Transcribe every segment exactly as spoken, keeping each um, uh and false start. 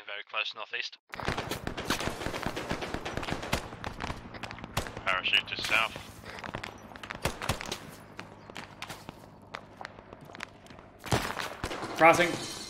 very close northeast. Parachute to south. Crossing.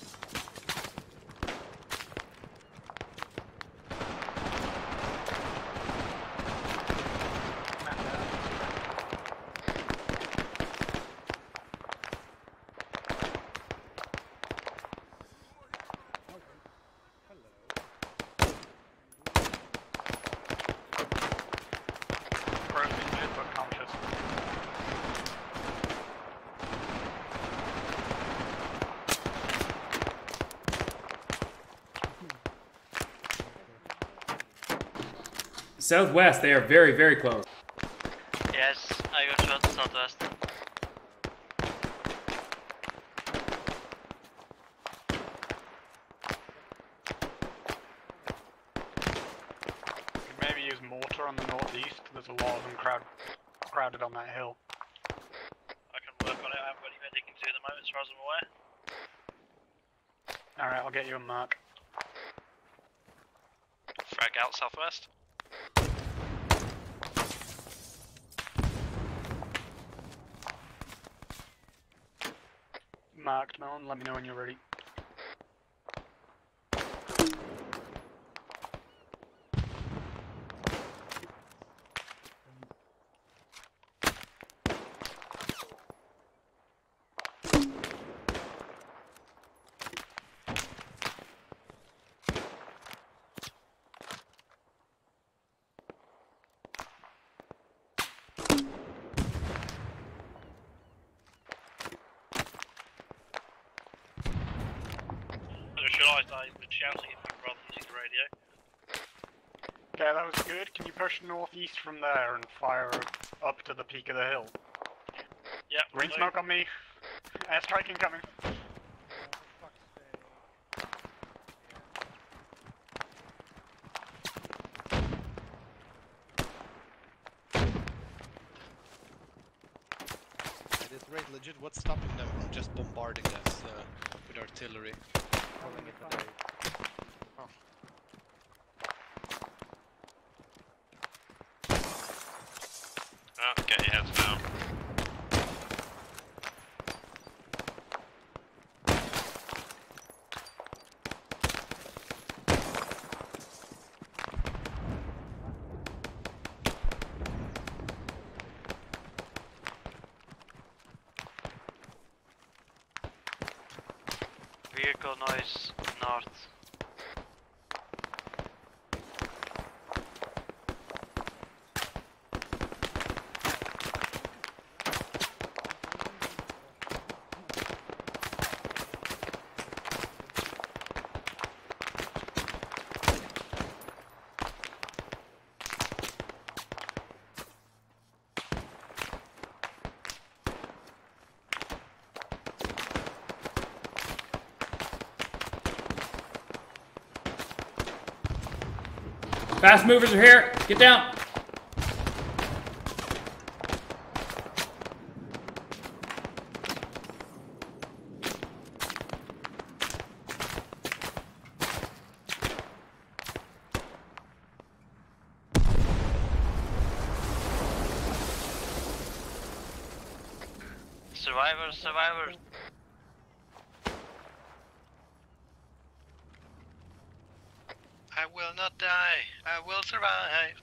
Southwest, they are very, very close. Yes, I got shot southwest. Maybe use mortar on the northeast. There's a lot of them crowd, crowded on that hill. I can work on it. I haven't got any medic to at the moment, as far as I'm aware. Alright, I'll get you a mark. Frag out southwest. Marked, Melon. Let me know when you're ready. I've been shouting at you rather than using the radio. Okay, that was good. Can you push northeast from there and fire up to the peak of the hill? Yep. Green smoke on me. Airstrike incoming. It is right, legit. What's stopping them from just bombarding us uh, with artillery? Oh, get your heads down. Vehicle noise north. Fast movers are here. Get down. Survivors, survivors. I will not die. I will survive.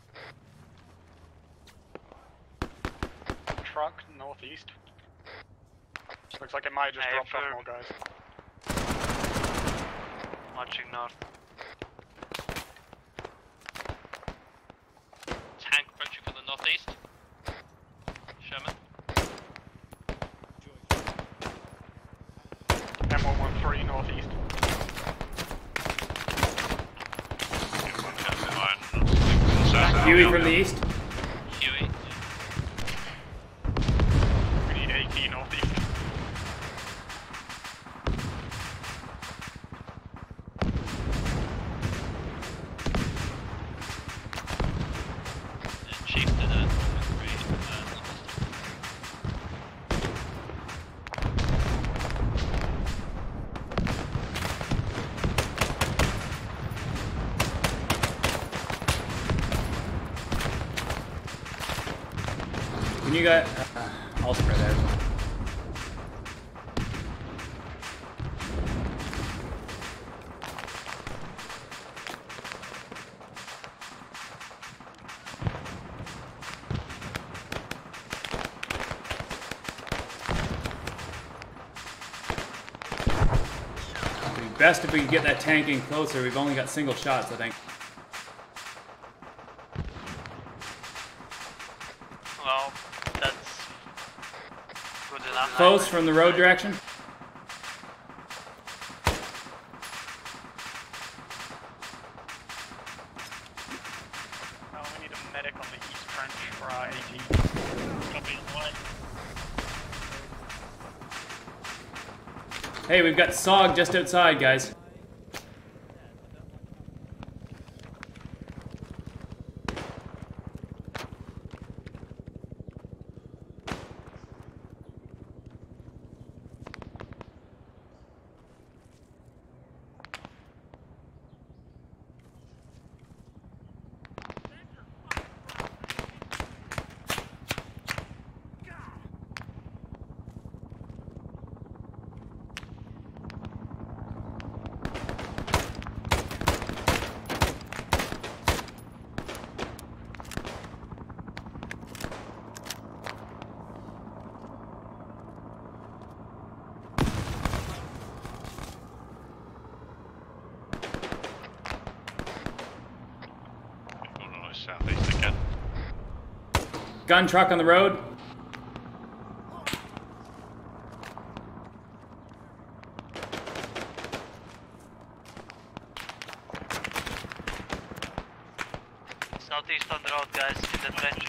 Truck northeast. Looks like it might have just Hey, dropped off for- more guys. Marching north. Tank approaching from the northeast. Sherman. M one one three northeast. Huey from the east. Huey. We need eighteen northeast. Chieftain at three. Can you guys? Uh, I'll spread there. It'd be best if we could get that tank in closer. We've only got single shots, I think. Well, that's good enough. Close from the road direction. Oh, we need a medic on the east trench for our AT. Copy line. Hey, we've got S O G just outside, guys. Southeast again. Gun truck on the road. Southeast on the road, guys, in the trench.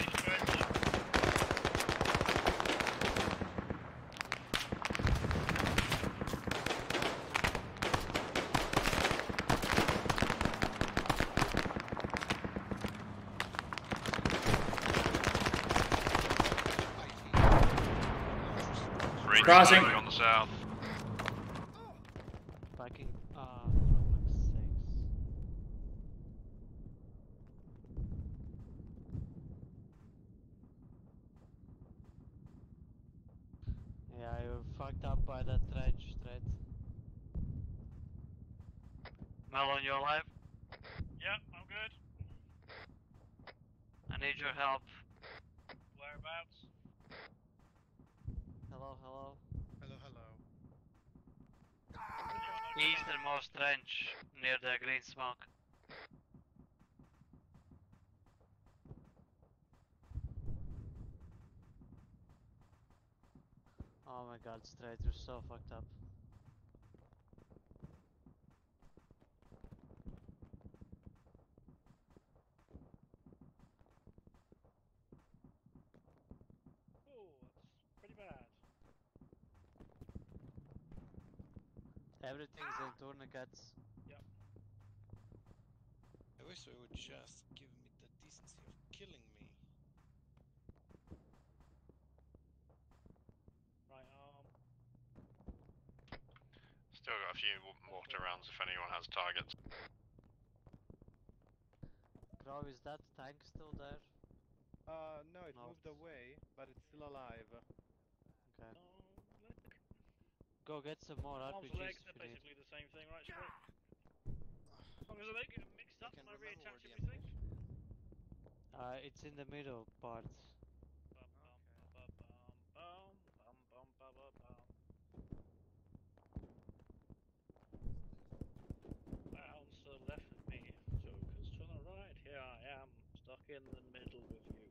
Crossing. On the south. Backing, uh, six. Yeah, you fucked up by that trench, straight. Melon, you alive? Yeah, I'm good. I need your help. Whereabouts? Hello, hello. Hello, hello. Easternmost trench, near the green smoke. Oh my god, straight, you're so fucked up. Oh, that's pretty bad. Everything's in tourniquets. I wish they would just give me the decency of killing me. Right arm. Still got a few w- mortar rounds if anyone has targets. Bro, is that tank still there? Uh, no, it No. moved away, but it's still alive. Okay. Go get some more Arms R P and Gs legs, if they're you need. basically the same thing, right? Split? As long as they get mixed I up can and I remember where reattach the everything. ammunition. Uh, it's in the middle part. Bum, bum, bum, bum, bum, bum, bum, bum, bum. Bounce to the left of me, jokers to the right. Here I am, stuck in the middle with you.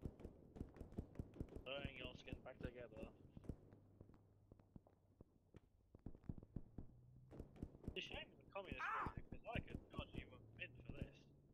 Sewing your skin back together. It's a shame the communists weren't acting like it. God, you were in for this.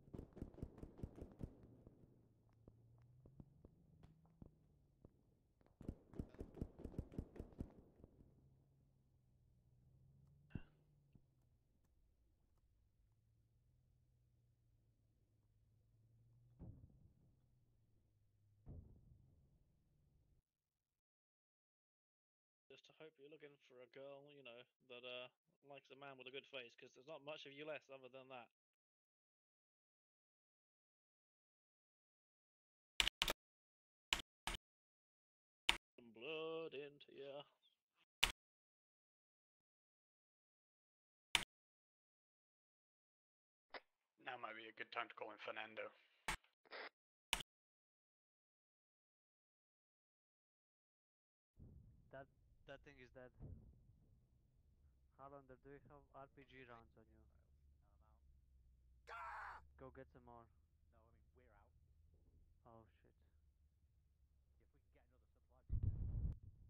Just to hope you're looking for a girl, you know, that uh likes a man with a good face, because there's not much of you left other than that. a good time to call in Fernando. That that thing is dead. Hollander, do you have R P G rounds on you? Go get some more. No, I mean, we're out. Oh shit. If we can get another supply drop in.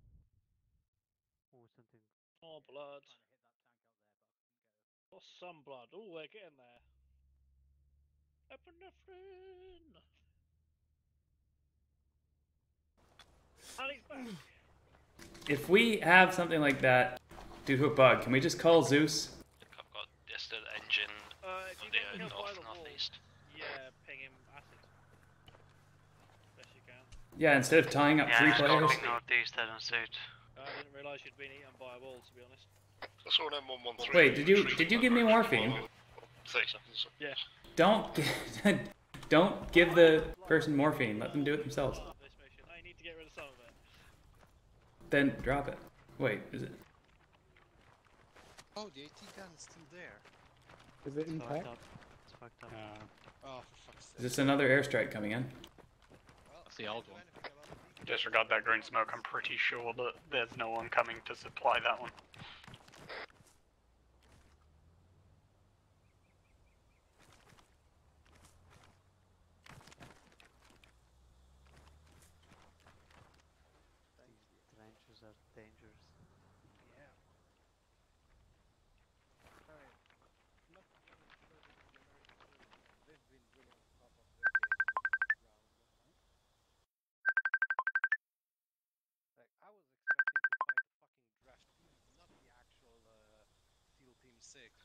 Oh, something. More blood. Trying to hit that tank out there, but I couldn't get it. Or some blood. Oh, we're getting there. Epinephrine! And he's back! If we have something like that due to a bug, can we just call Zeus? I've got distant engine Uh, if on you the get uh, killed by north the wall, northeast. yeah, ping him acid. Best you can. Yeah, instead of tying up three players. northeast, I don't suit. I didn't realise you'd been eaten by a wall, to be honest. I saw an M one one three. Wait, did you did you give me morphine? thirty seconds. Yeah. Don't gi- don't give the person morphine. Let them do it themselves. This mission. I need to get rid of some of it. Then drop it. Wait, is it? Oh, the AT gun is still there. Is it It's fucked impact? up. It's fucked up. Oh, for fuck's sake. Is this another airstrike coming in? Well, That's the old can't do one. anything about it. Disregard that green smoke, I'm pretty sure that there's no one coming to supply that one. These trenches are dangerous. Yeah. They've been really on top of their game this round, huh? Like, I was expecting to find the fucking draft team, not the actual uh, SEAL Team six.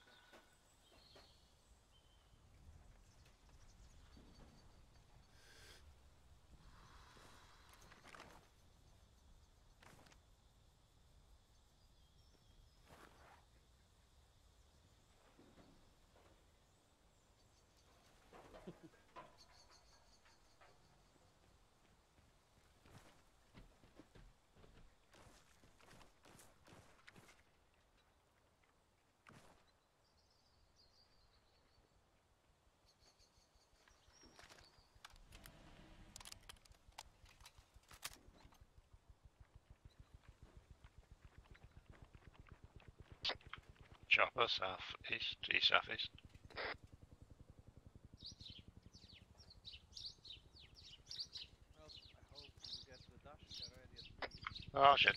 Chopper, south, east, east, southeast. Well, I hope you get the dash already at three. Oh shit.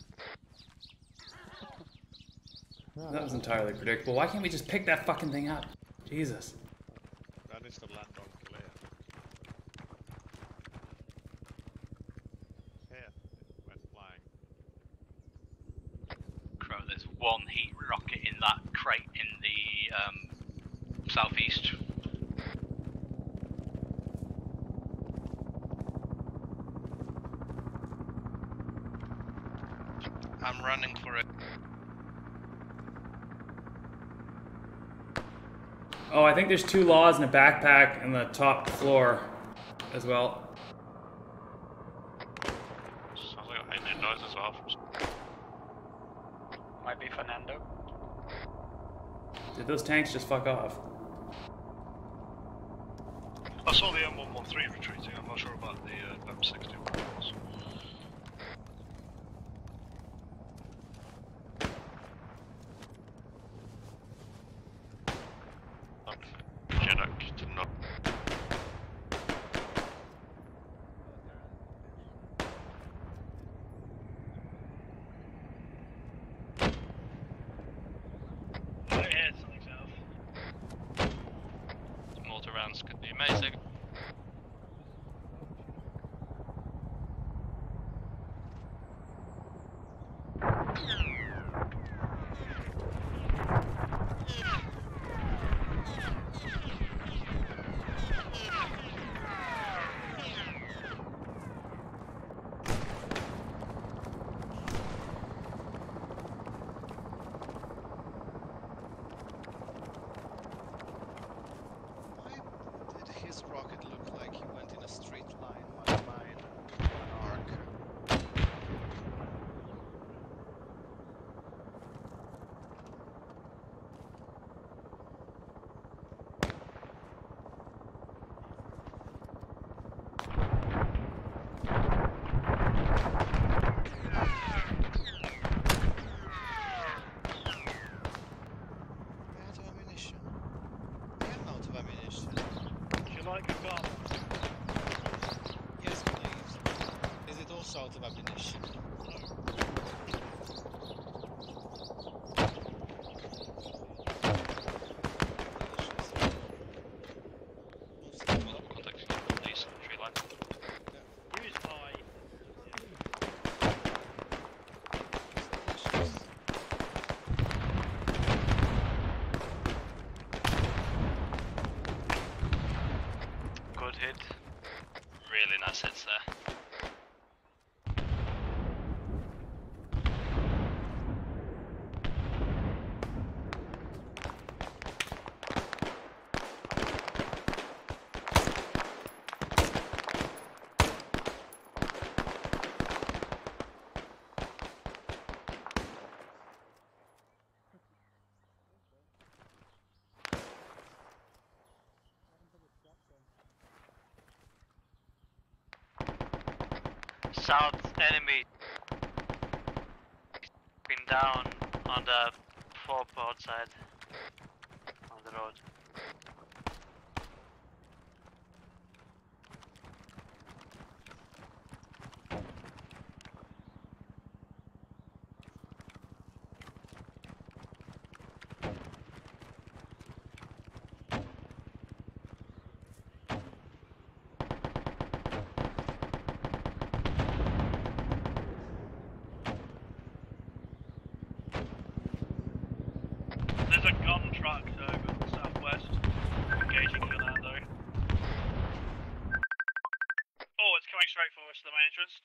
That was entirely predictable. Why can't we just pick that fucking thing up? Jesus. That is the land on clear. Yeah, it went flying. Crow, there's one heat rocket in that crate in the um, southeast. I'm running for it. Oh, I think there's two laws in a backpack in the top floor as well. Sounds like a hanging noise as well. Might be Fernando. Did those tanks just fuck off? I saw the M one one three retreating. I'm not sure about the uh, M sixty ones. Chinook did not. Oh, yeah, something's off. Mortar rounds could be amazing. Why did his rocket look like he went in a straight line while mine went in an arc? ammunition. Would you like a gun? Yes, please. Is it also out of ammunition? Multiple contacts in police on the tree line. Use I. Good hit. Really nice hits there. South enemy. Been down on the foreport side on the road. There's a gun truck over the southwest. Engaging Fernando. Oh, it's coming straight for us to the main entrance.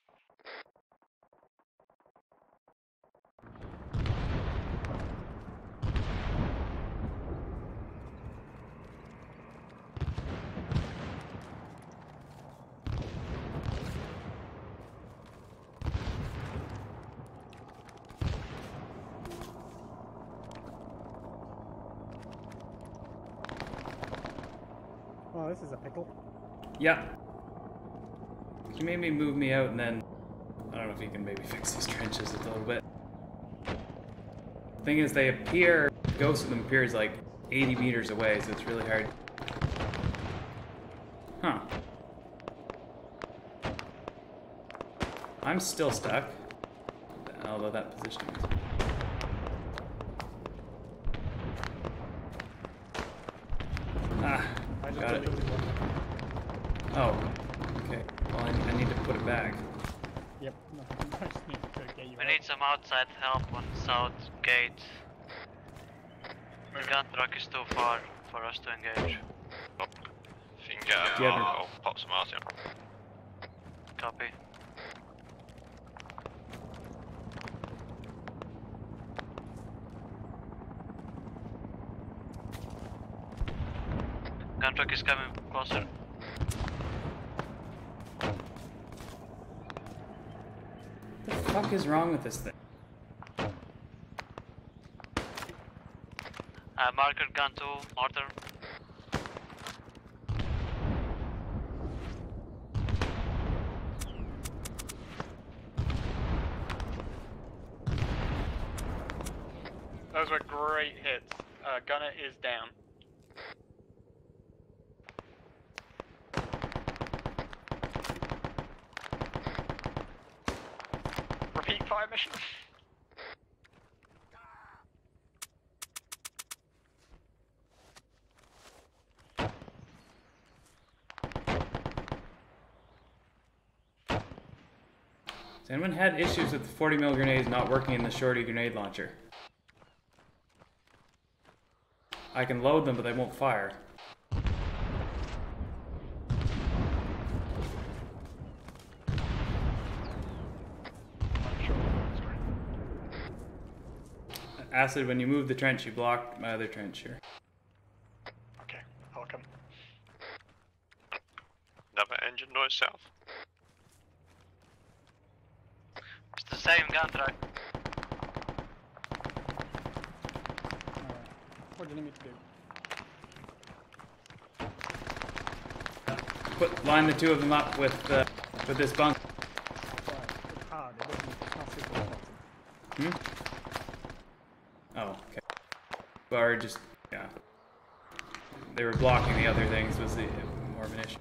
Oh, this is a pickle. Yeah. He made me move me out and then... I don't know if he can maybe fix these trenches a little bit. Thing is, they appear... Ghost of them appears like eighty meters away, so it's really hard. Huh. I'm still stuck. Although that positioning is... Ah, I just got it. deleted one. Oh, okay. Well, I, I need to put it back. Yep. No, I just need to get you We out. need some outside help on south gate. The gun truck is too far for us to engage. If you can get Do him, you have I'll, a- I'll pop some out, yeah. Copy. Gun truck is coming closer. What the fuck is wrong with this thing? Uh, marker gun two, mortar. Those were great hits. Uh, Gunner is down. Repeat fire mission. Has anyone had issues with the forty mil grenades not working in the shorty grenade launcher? I can load them, but they won't fire. Acid, when you move the trench, you blocked my other trench here. Okay, I'll come. Another engine noise south. It's the same gun truck. Alright. What do you need me to do? Put line the two of them up with uh, with this bunk. Right. It's hard. It doesn't, it's not super important. Hmm? Oh, okay. Or just yeah. they were blocking the other things was the more of an issue.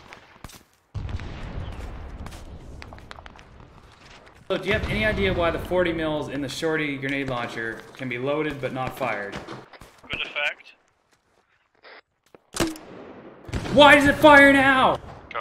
So, do you have any idea why the forty mils in the shorty grenade launcher can be loaded but not fired? Good effect. Why does it fire now? Go.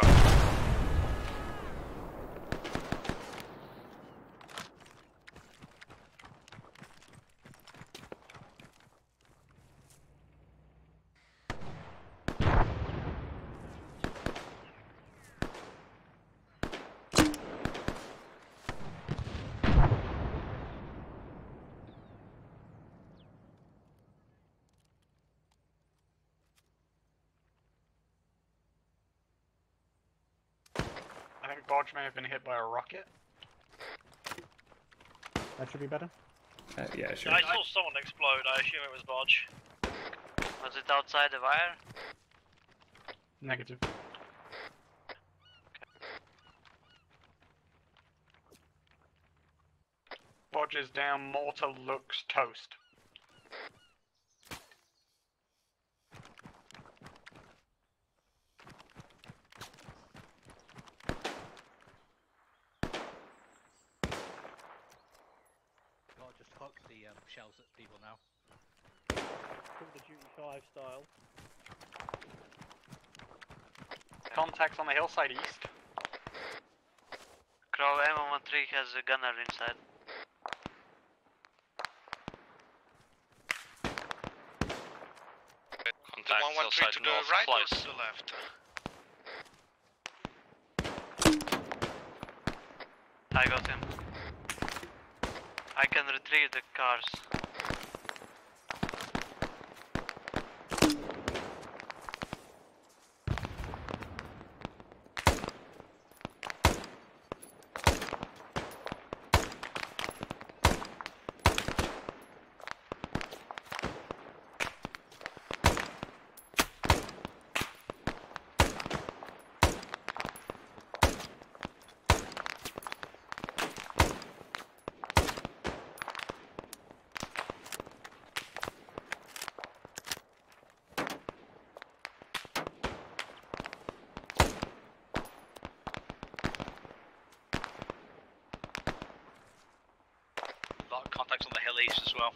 I think Bodge may have been hit by a rocket. That should be better. Uh, yeah, sure. I saw someone explode, I assume it was Bodge. Was it outside the wire? Negative. Bodge is down, mortar looks toast. I'll just hook the um, shells at people now. Call the Duty five style. Contacts on the hillside east. Crow M one one three has a gunner inside. The one one three to the right or to the left? I got him. I can retrieve the cars. A lot of contacts on the hill east as well.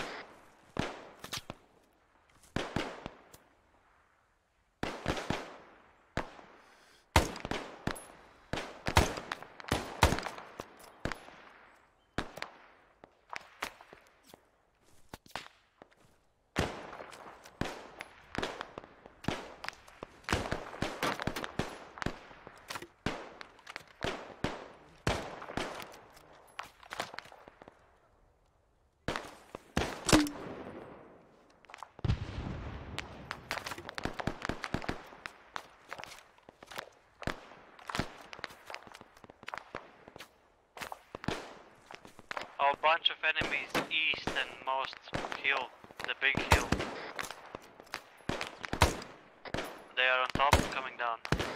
A bunch of enemies east and most hill, the big hill. They are on top, coming down.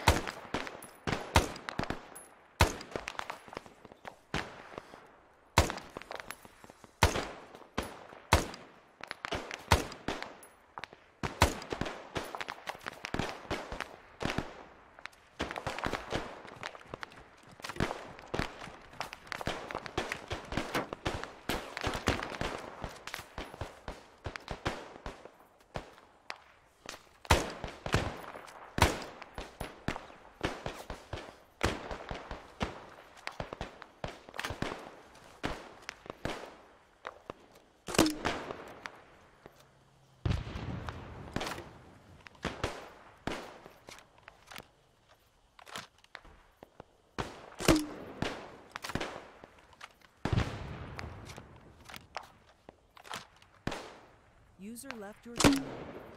User left your channel.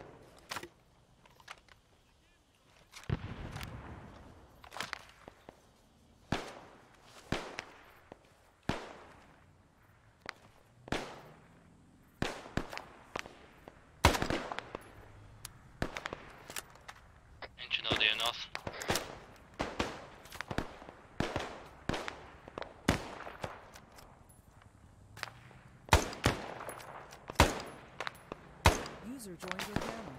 Engineer enough. User joined your channel.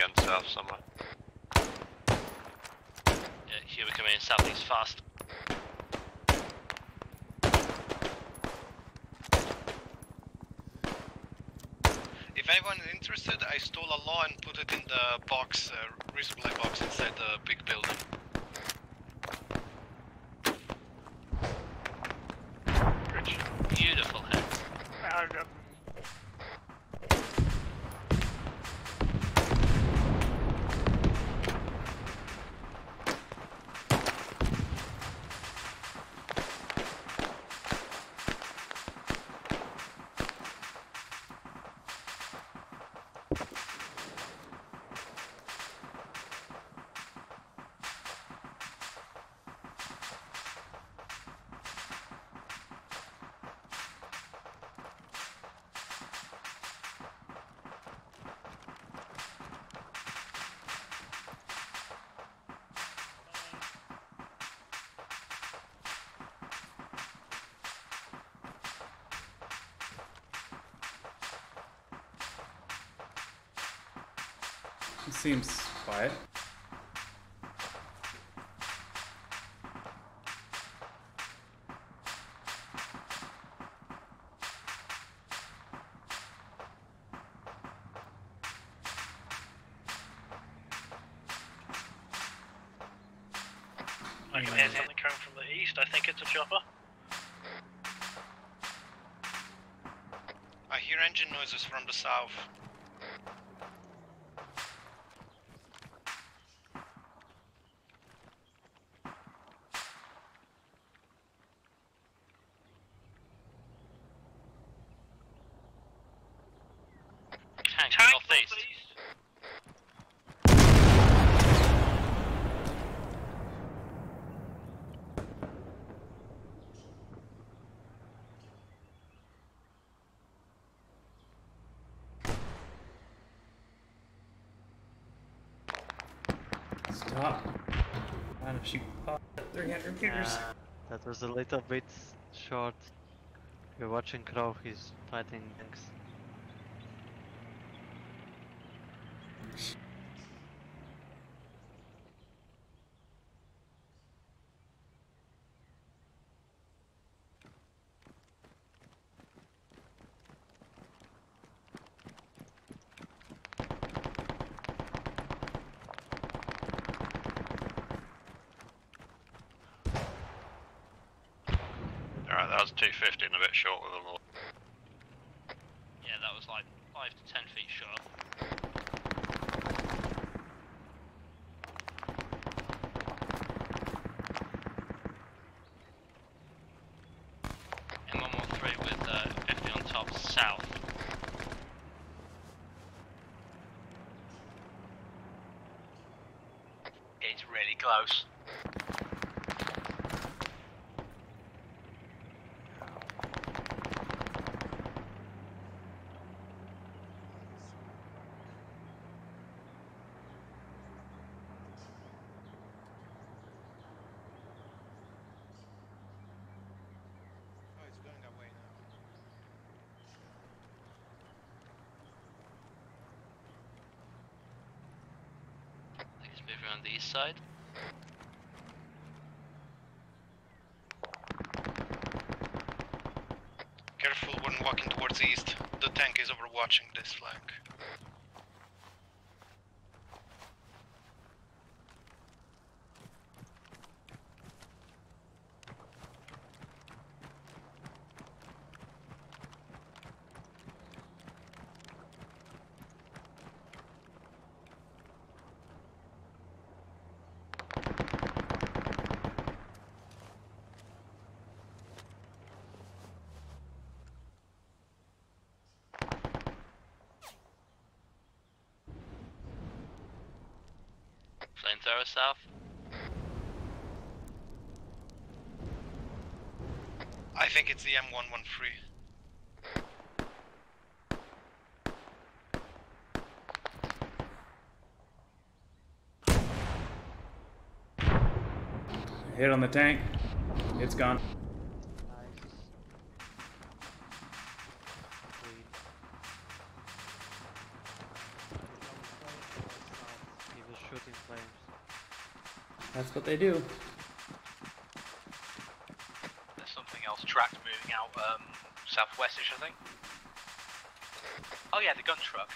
down south somewhere. Yeah, here we're coming in southeast fast. If anyone is interested, I stole a law and put it in the box, uh, resupply box inside the big building. Beautiful head. Uh, uh, It seems quiet. I can hear something coming from the east. I think it's a chopper. I hear engine noises from the south. Tank, Tank northeast. northeast. Stop. Why don't you pop at three hundred meters? Uh, that was a little bit short. You're watching Crow, he's fighting tanks. Alright, that was two fifty and a bit short with them all. Yeah, that was like five to ten feet short. M one one three with uh, fifty on top south. It's really close. Oh, it's going away now. I think it's moving on the east side. Careful when walking towards the east. The tank is overwatching this flank. Flamethrower south. I think it's the M one one three. Hit on the tank. It's gone. That's what they do. There's something else tracked moving out um, southwestish, I think. Oh yeah, the gun truck.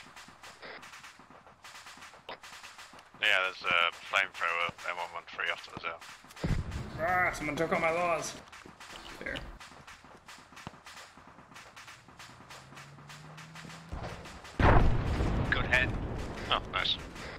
Yeah, there's a flamethrower M one one three off to the south. Ah, someone took all my laws. There. Good head. Oh, nice.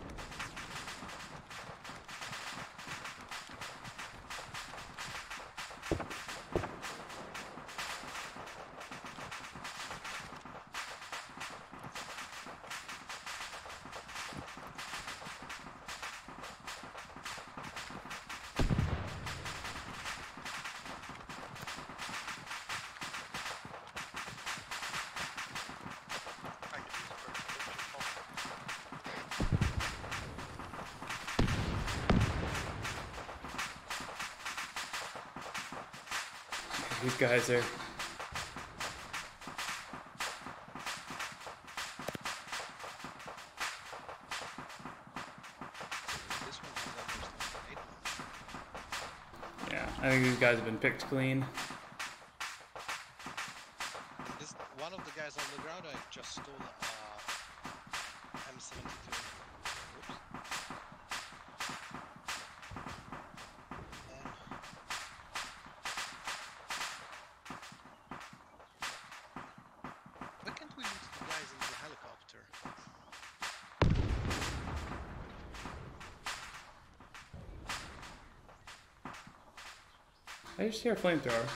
These guys are. Yeah, I think these guys have been picked clean. This one of the guys on the ground. I just stole uh, M seventy-two. Oops. Why can't we loot the guys in the helicopter? I just hear a flamethrower.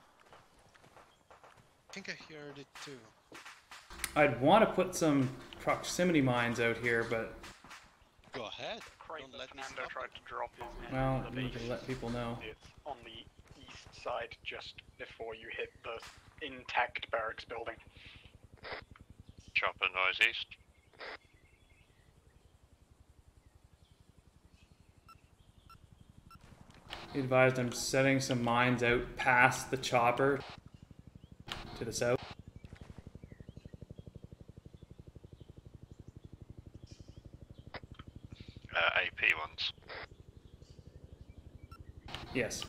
I think I heard it too. I'd want to put some proximity mines out here, but Go ahead. Don't let me Fernando stop tried to drop his in well, the we base. can let people know. It's on the east side, just before you hit the intact barracks building. Chopper noise east. He advised I'm setting some mines out past the chopper to the south. Uh, A P ones. Yes.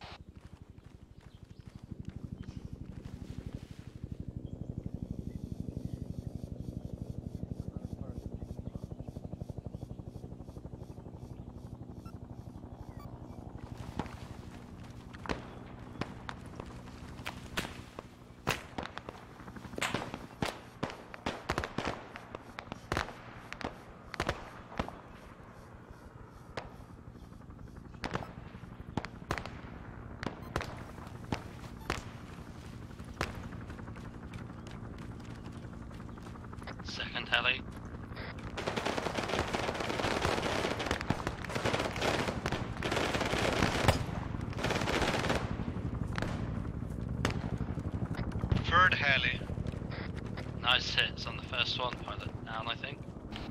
Second heli. Third heli. Nice hits on the first one. Pilot down, I think.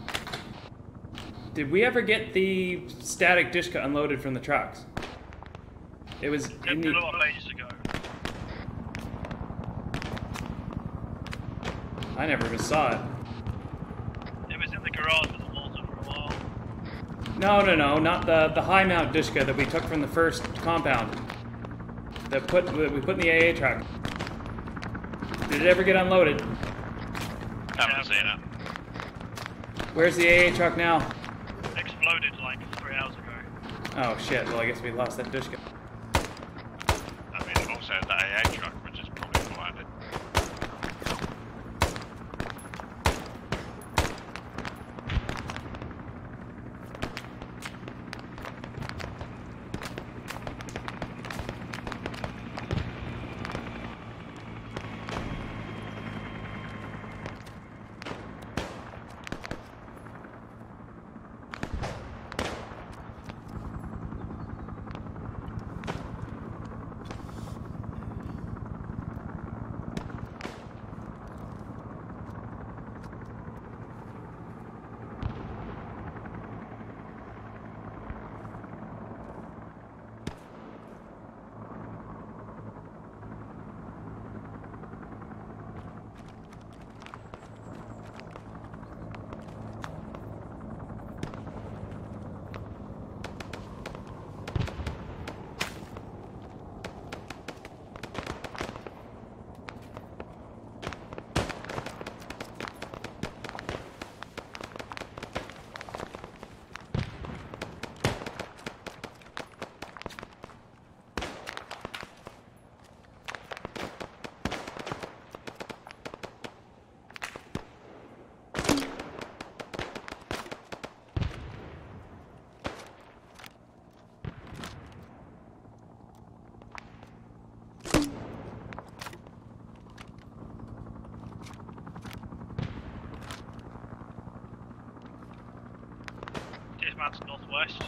Did we ever get the static Dishka unloaded from the trucks? It was It in blew the, up ages ago. I never even saw it. It was in the garage with the Malta for a while. No, no, no, not the the high mount Dishka that we took from the first compound. That put that we put in the A A truck. Did it ever get unloaded? Haven't seen it. Where's the A A truck now? Exploded like three hours ago. Oh shit! Well, I guess we lost that Dishka. I mean, I've also had the A A truck, which is probably blinded. That's northwest.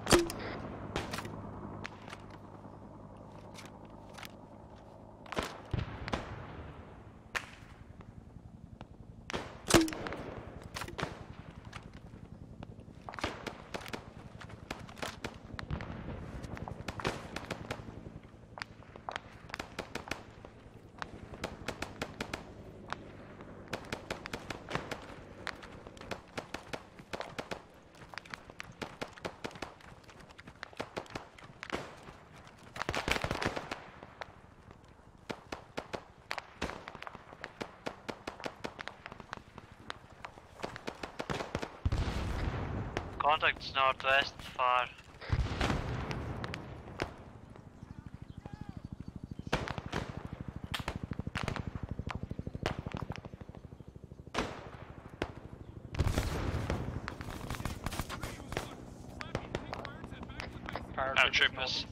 Contacts northwest, far. Paratroopers.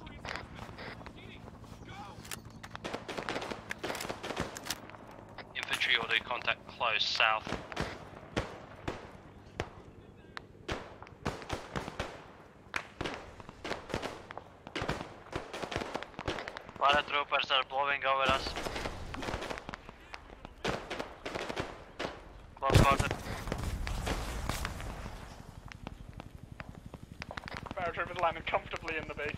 Infantry order contact close south. Paratroopers are blowing over us. Close quarter. Paratroopers landing comfortably in the base.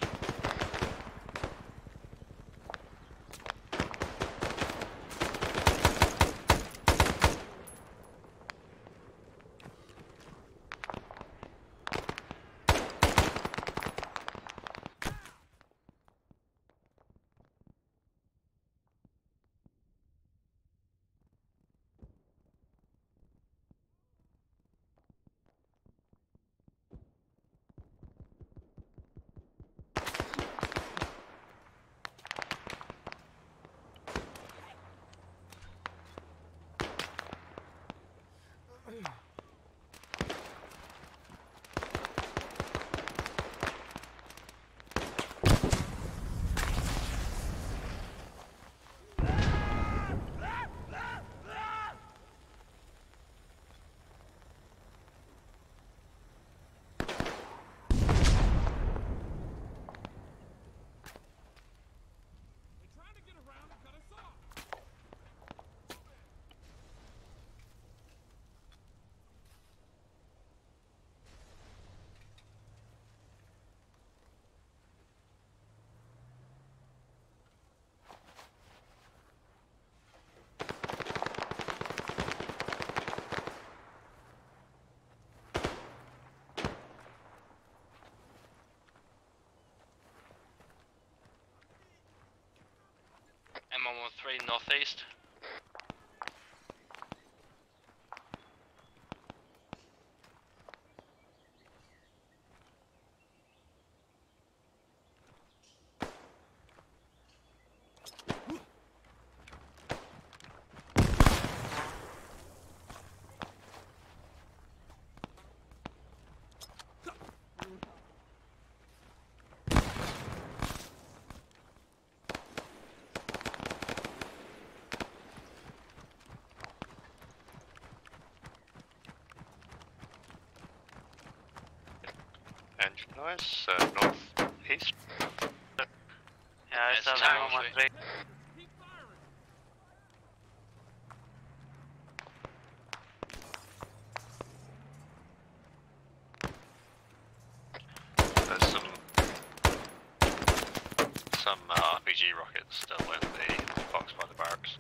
M one one three northeast. Engine noise, uh, northeast. Yeah, it's Yes, a M one one three. There's some some uh, R P G rockets still in the box by the barracks.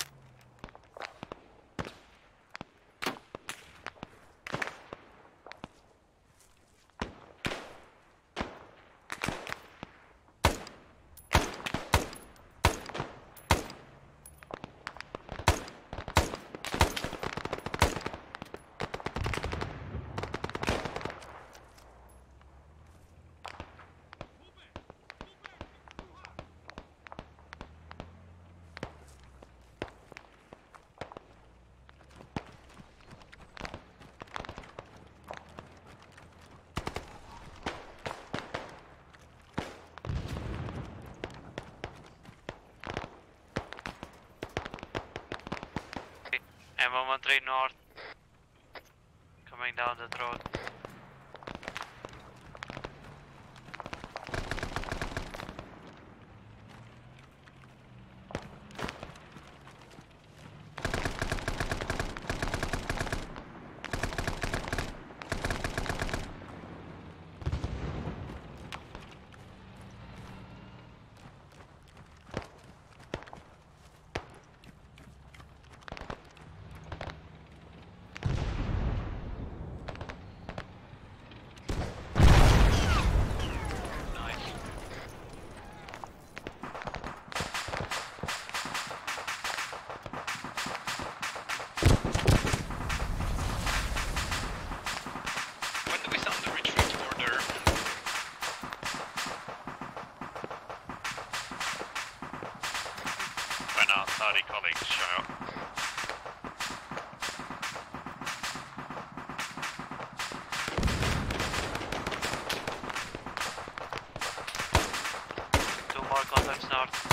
M one one three north. Coming down the road. Hardy colleagues show up. Two more contacts north.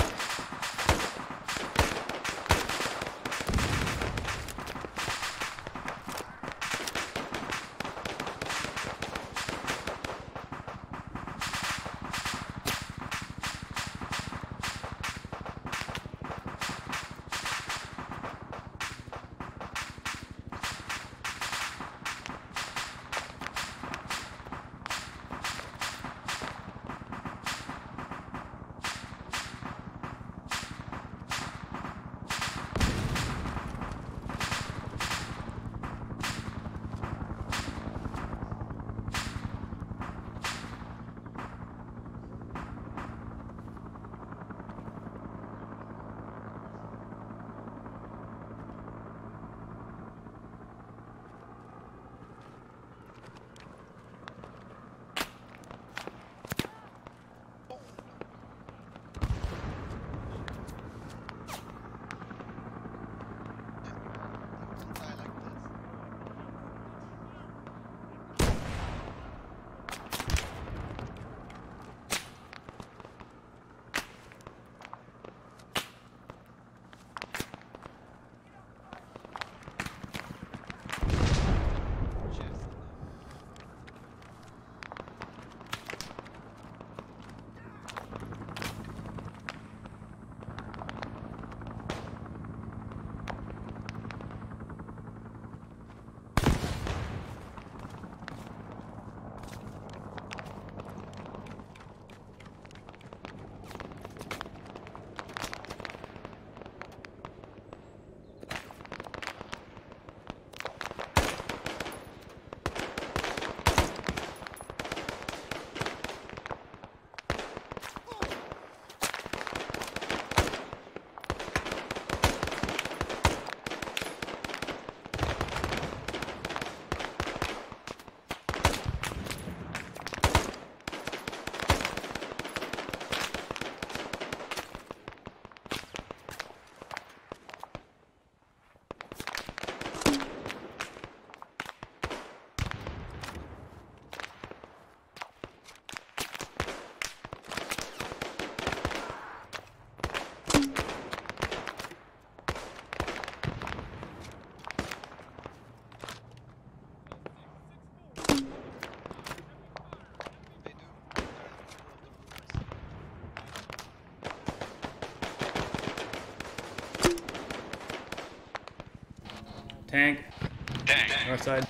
Tank. Tank. North side.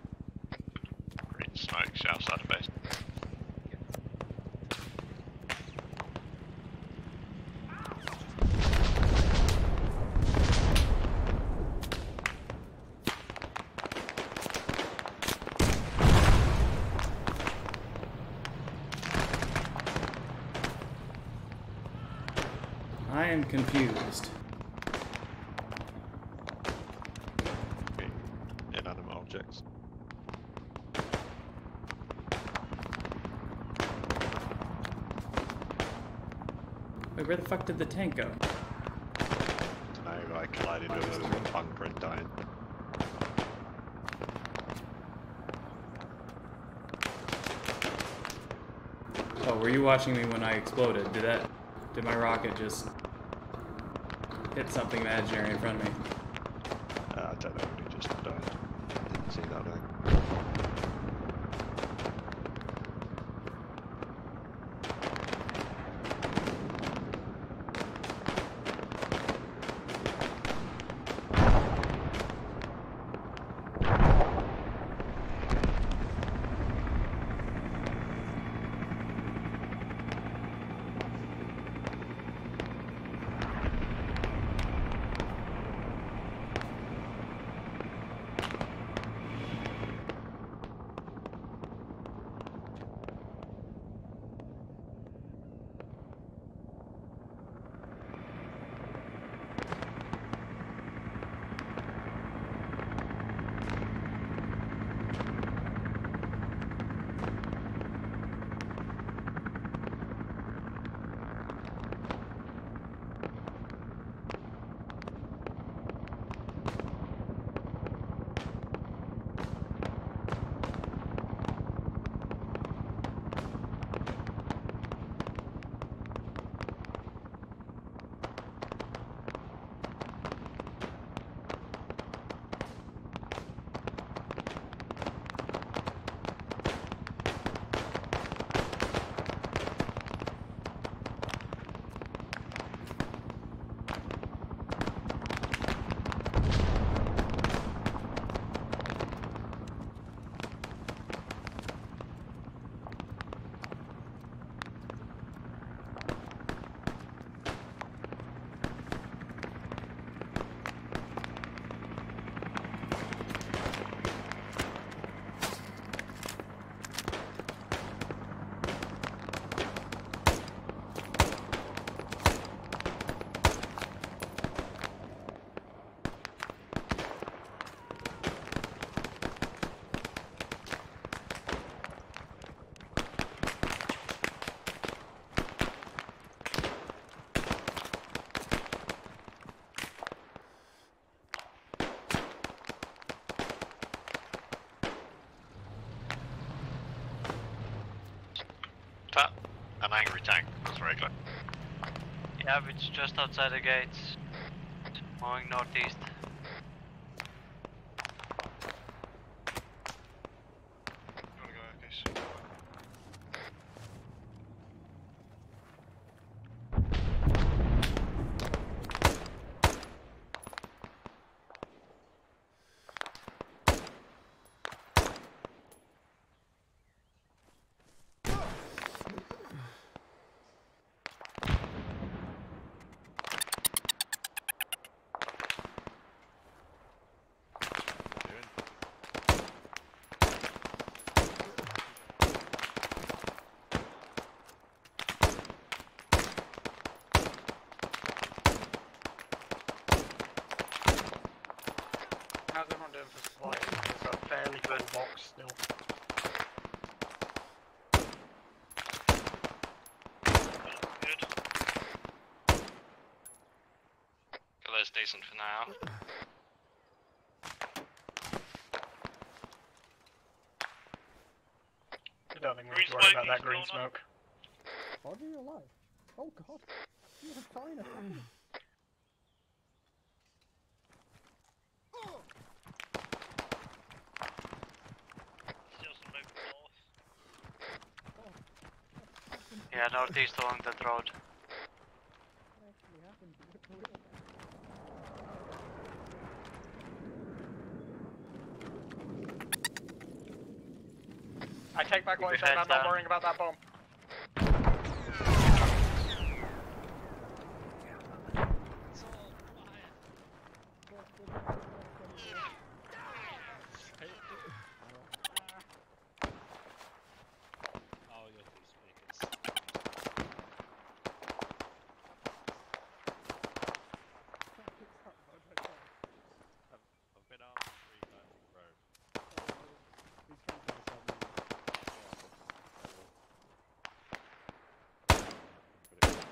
Green smoke, outside of base. I am confused. Inanimate objects. Wait, where the fuck did the tank go? Dunno, I collided with a bunker and died. Oh, were you watching me when I exploded? Did that... Did my rocket just... hit something imaginary in front of me? Uh, I don't know, he just died. Didn't see that though. Yeah, it's just outside the gates. Moving northeast. You wanna go, okay, so How's everyone doing for supplies? It's a fairly full box still. Good. Color's decent for now. I don't think we Green need to worry about smoke, that green East smoke. Are you alive? Oh god. You have China. Still some movement north. Yeah, northeast along that road. What actually happened to the real I take back what I Keep said your about heads not down. worrying about that bomb. Oh, your two speakers. I've, I've been armed three times in a row. These campers are so mean. But it-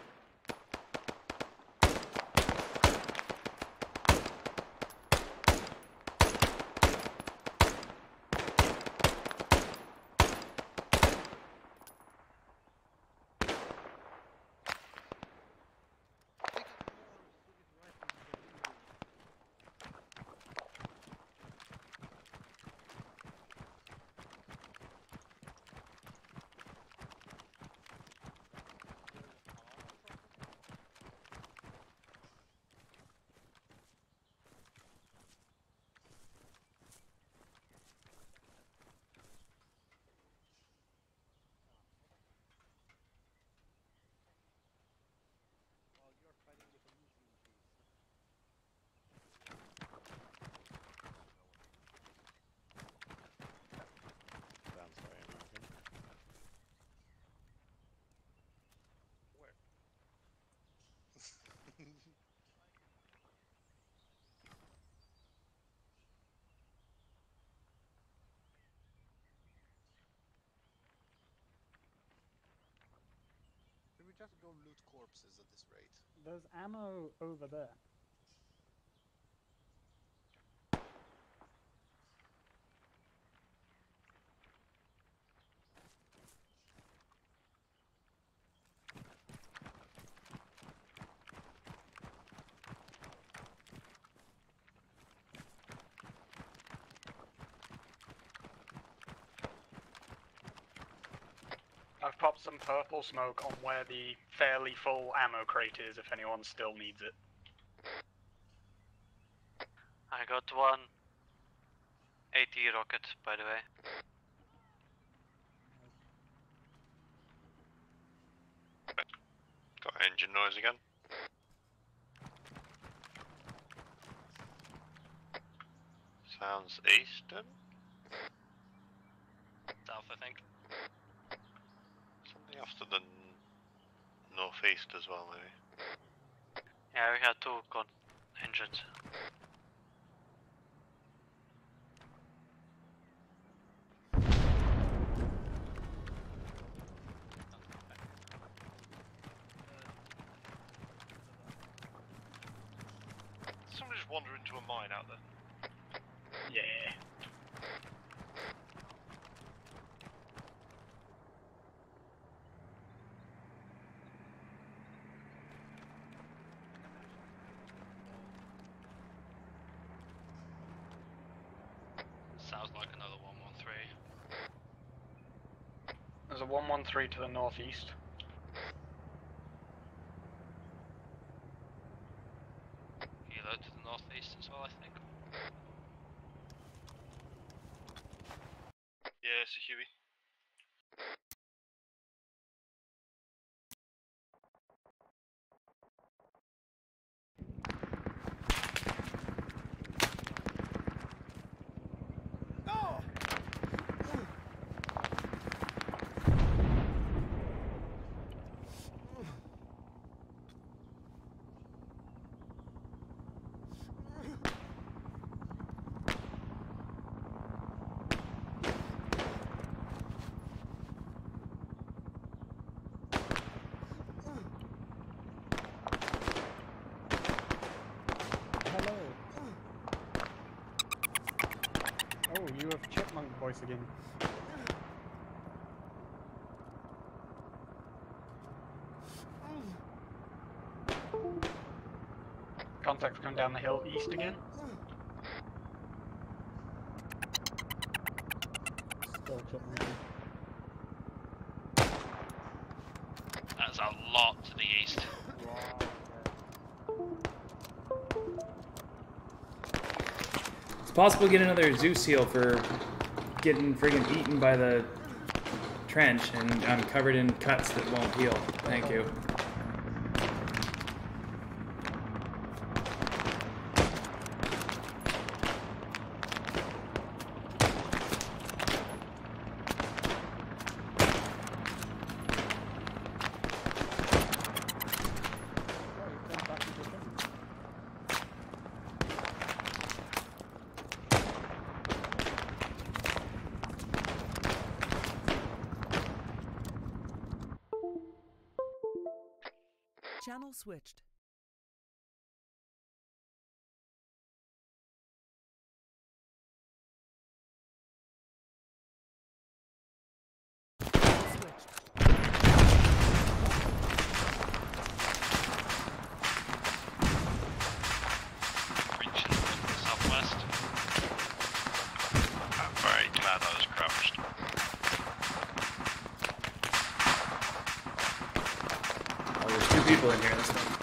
While you're fighting with a Muslim priest. Sounds very American. Where? Should we just go loot corpses at this rate? There's ammo over there. I've popped some purple smoke on where the fairly full ammo crate is if anyone still needs it. I got one AT rocket, by the way. Got engine noise again. Sounds eastern. South, I think. Something off to the n- northeast as well, maybe. Yeah, we had two con engines. Someone just wander into a mine out there. Yeah. sounds like another one one three. There's a one one three to the northeast. Helo to the northeast as well, I think. Yeah, it's a Huey. Hello. Oh, you have chipmunk voice again. Contacts come down the hill east again. Still chipmunk. That's a lot to the east. It's possible to get another Zeus heal for getting friggin' eaten by the trench, and I'm covered in cuts that won't heal. Thank you. Channel switched. Reaching from the southwest. I'm very glad I was crouched. Oh, there's two people in here this time.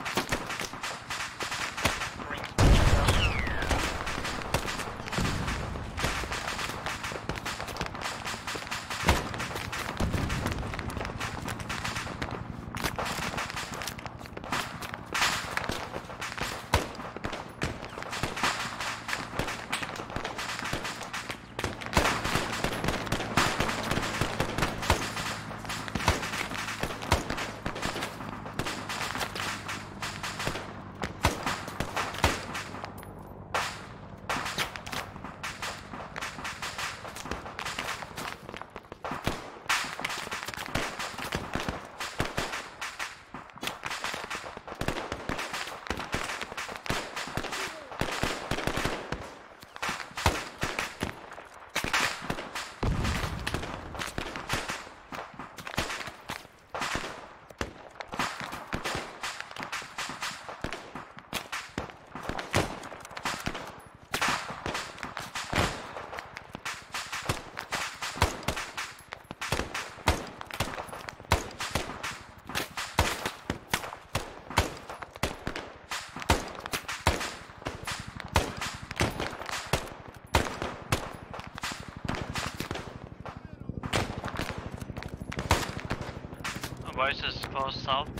Voices close south.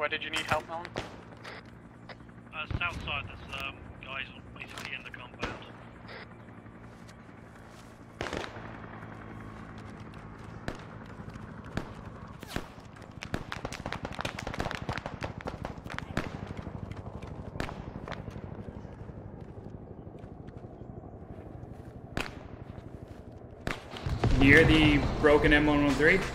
where did you need help, Nolan? Uh, south side, there's um, guys basically in the compound. Near the broken M one one three?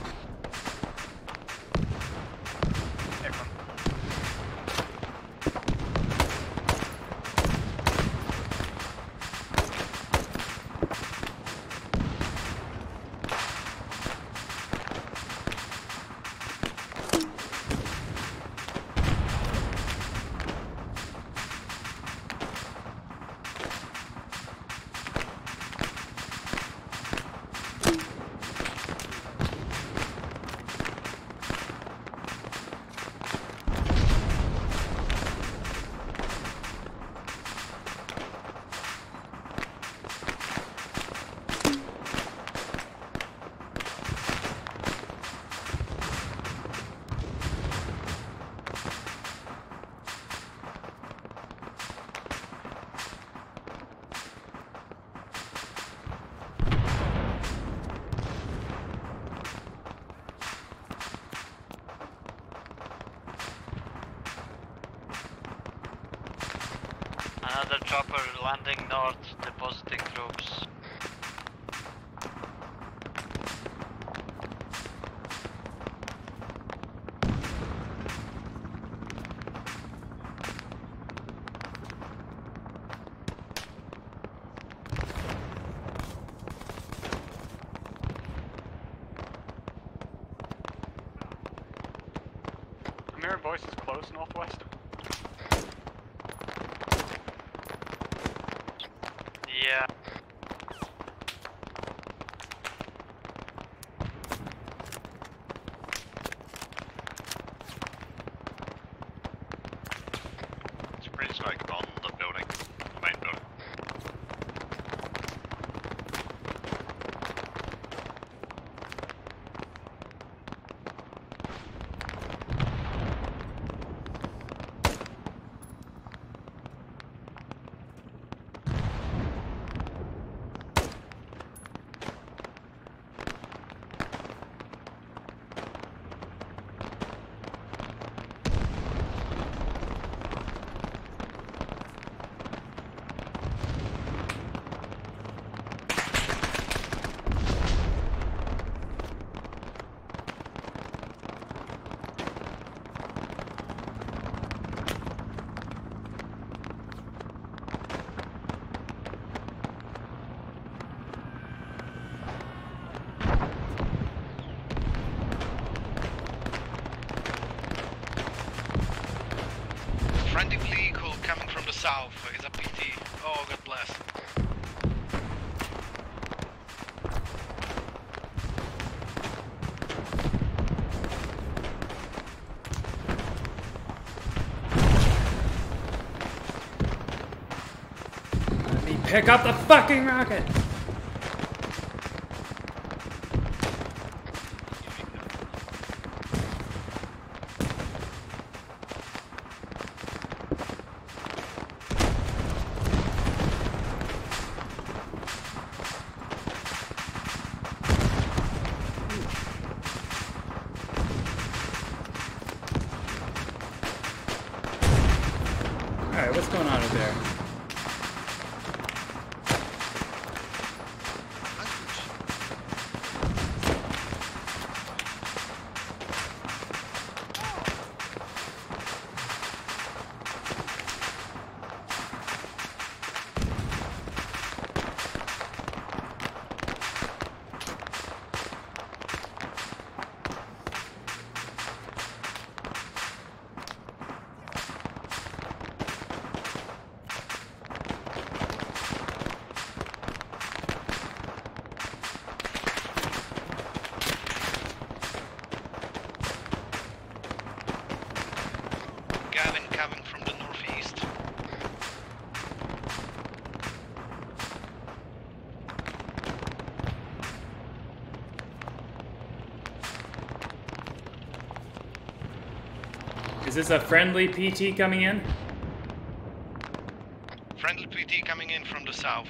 Another chopper landing north, depositing troops. I'm hearing voices close northwest. Yeah. It's pretty like on the building, the main building. Friendly vehicle coming from the south is a P T. Oh, God bless. Let me pick up the fucking rocket! Alright, what's going on over there? Is this a friendly P T coming in? Friendly P T coming in from the south.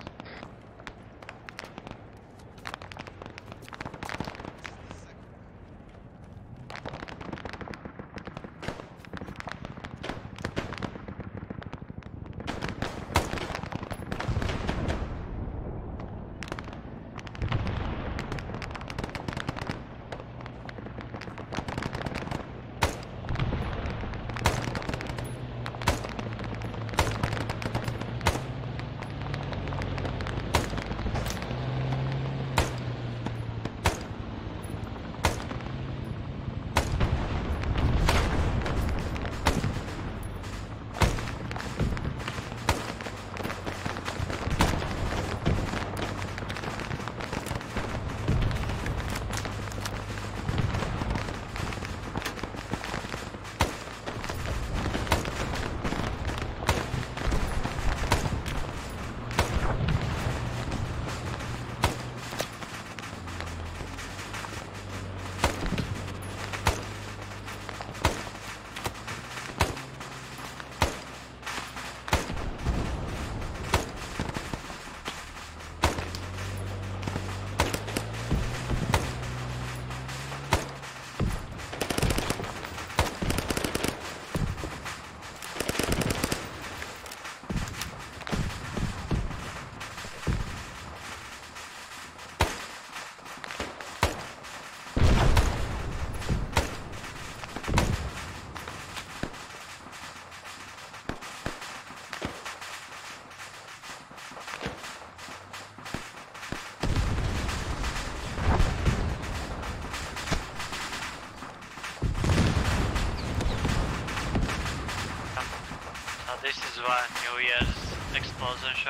This is one New Year's explosion show.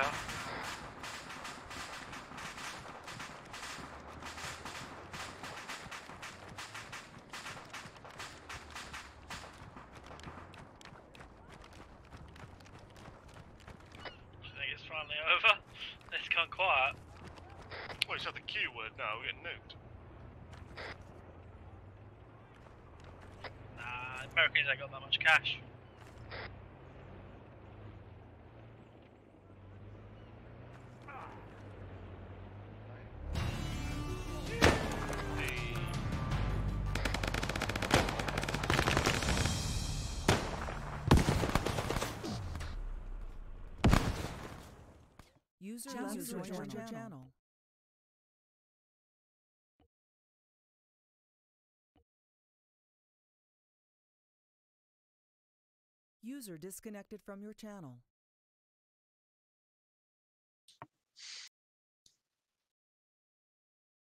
I think it's finally over. It's gone quiet. Well, it's at the Q word now, we're getting nuked. Nah, Americans ain't got that much cash. User left your channel. channel. User disconnected from your channel.